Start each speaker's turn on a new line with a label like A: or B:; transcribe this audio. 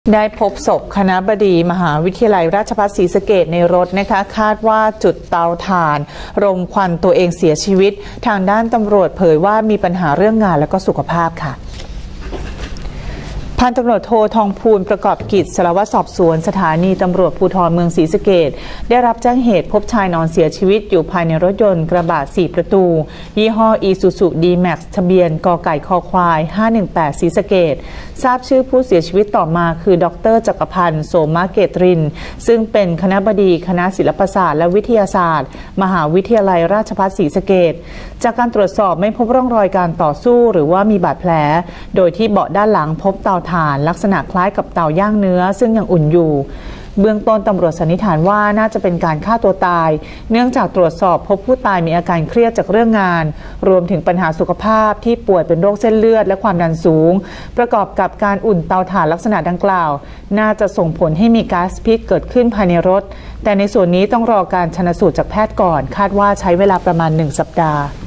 A: ได้พบศพคณบดีมหาวิทยาลัยราชภัฏศรีสะเกษในรถนะคะคาดว่าจุดเตาถ่านรมควันตัวเองเสียชีวิตทางด้านตำรวจเผยว่ามีปัญหาเรื่องงานและก็สุขภาพค่ะพันตำรวจโททองพูนประกอบกิจสารวัตรสอบสวนสถานีตำรวจภูธรเมืองศรีสะเกษได้รับแจ้งเหตุพบชายนอนเสียชีวิตอยู่ภายในรถยนต์กระบะ4ประตูยี่ห้อ Isuzu D-Max ทะเบียนกไก่คควาย518ศรีสะเกษทราบชื่อผู้เสียชีวิตต่อมาคือดร.จักรพันธ์โสมเกตรินซึ่งเป็นคณบดีคณะศิลปศาสตร์และวิทยาศาสตร์มหาวิทยาลัยราชภัฏศรีสะเกษจากการตรวจสอบไม่พบร่องรอยการต่อสู้หรือว่ามีบาดแผลโดยที่เบาะด้านหลังพบเตาถ่านลักษณะคล้ายกับเตาย่างเนื้อซึ่งยังอุ่นอยู่เบื้องต้นตำรวจสันนิษฐานว่าน่าจะเป็นการฆ่าตัวตายเนื่องจากตรวจสอบพบผู้ตายมีอาการเครียดจากเรื่องงานรวมถึงปัญหาสุขภาพที่ป่วยเป็นโรคเส้นเลือดและความดันสูงประกอบกับการอุ่นเตาถ่านลักษณะดังกล่าวน่าจะส่งผลให้มีก๊าซพิษเกิดขึ้นภายในรถแต่ในส่วนนี้ต้องรอการชันสูตรจากแพทย์ก่อนคาดว่าใช้เวลาประมาณ1 สัปดาห์